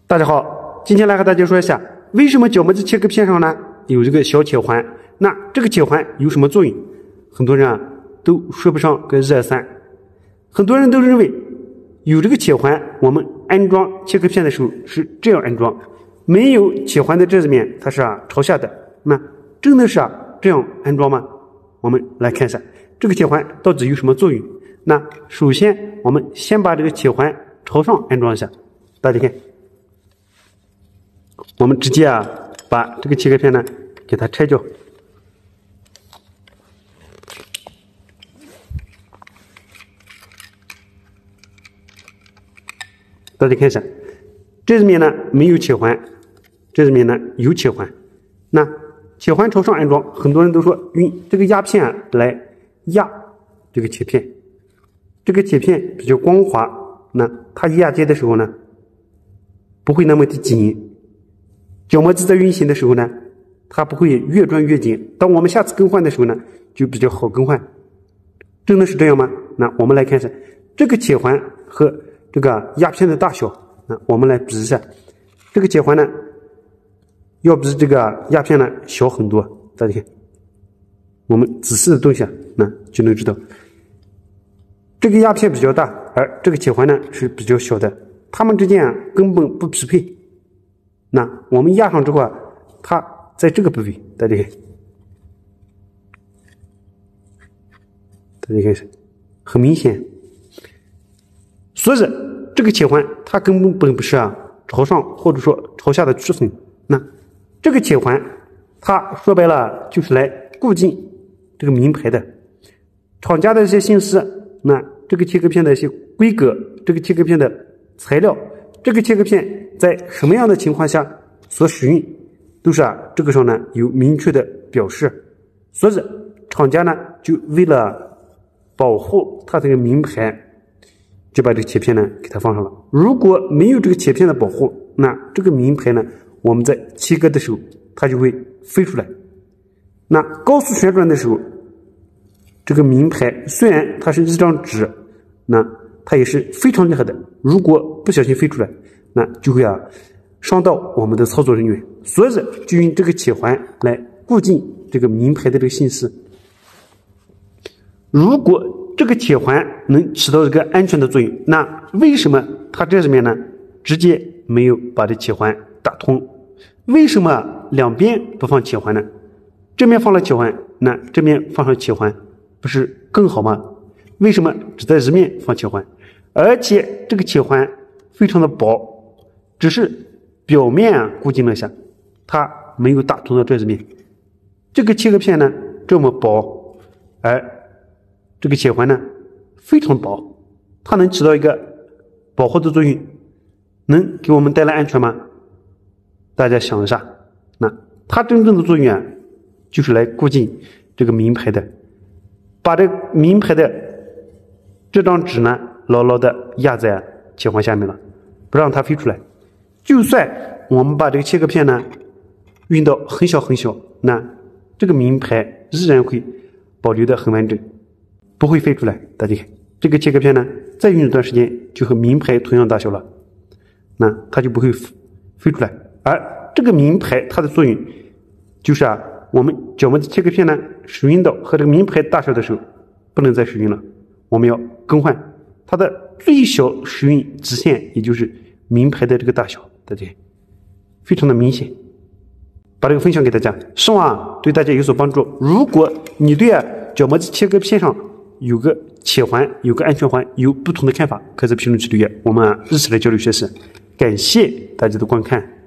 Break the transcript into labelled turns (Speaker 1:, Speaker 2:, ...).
Speaker 1: 大家好，今天来和大家说一下，为什么角膜的切割片上呢有这个小铁环？那这个铁环有什么作用？很多人都说不上个1、2、3。很多人都认为有这个铁环，我们安装切割片的时候是这样安装，没有铁环的这面它是朝下的。那真的是这样安装吗？我们来看一下这个铁环到底有什么作用。那首先我们先把这个铁环朝上安装一下，大家看。我们直接把这个切割片呢给它拆掉，大家看一下，这面呢没有铁环，这面呢有铁环。那铁环朝上安装，很多人都说用这个压片来压这个铁片，这个铁片比较光滑，那它压接的时候呢不会那么的紧。角膜机在运行的时候呢，它不会越转越紧。当我们下次更换的时候呢，就比较好更换。真的是这样吗？那我们来看一下这个铁环和这个压片的大小。那我们来比一下，这个铁环呢，要比这个压片呢小很多。大家看，我们仔细的动一下，那就能知道，这个压片比较大，而这个铁环呢是比较小的，它们之间根本不匹配。那我们压上之后它在这个部位，大家看，大家看一下，很明显。所以这个铁环它根本不是朝上或者说朝下的区分。那这个铁环它说白了就是来固定这个名牌的厂家的一些信息，那这个切割片的一些规格，这个切割片的材料，这个切割片在什么样的情况下所使用，都是这个上呢有明确的表示。所以厂家呢就为了保护它这个名牌，就把这个铁片呢给它放上了。如果没有这个铁片的保护，那这个名牌呢我们在切割的时候它就会飞出来。那高速旋转的时候，这个名牌虽然它是一张纸，那它也是非常厉害的，如果不小心飞出来，那就会伤到我们的操作人员。所以就用这个铁环来固定这个名牌的这个信息。如果这个铁环能起到这个安全的作用，那为什么它这里面呢直接没有把这铁环打通？为什么两边不放铁环呢？这面放了铁环，那这面放上铁环不是更好吗？为什么只在一面放铁环？而且这个铁环非常的薄，只是表面固定了一下，它没有打通到这一面。这个切割片呢这么薄，而这个铁环呢非常薄，它能起到一个保护的作用，能给我们带来安全吗？大家想一下，那它真正的作用就是来固定这个名牌的，把这名牌的这张纸呢牢牢的压在铁环下面了，不让它飞出来。就算我们把这个切割片呢运到很小很小，那这个名牌依然会保留的很完整，不会飞出来。大家看这个切割片呢再运一段时间就和名牌同样大小了，那它就不会飞出来。而这个名牌它的作用就是我们角膜的切割片呢使用到和这个名牌大小的时候不能再使用了，我们要更换它的最小使用极限，也就是名牌的这个大小。大家非常的明显，把这个分享给大家，希望对大家有所帮助。如果你对角膜的切割片上有个铁环有个安全环有不同的看法，可以在评论区留言，我们一起来交流学习。感谢大家的观看。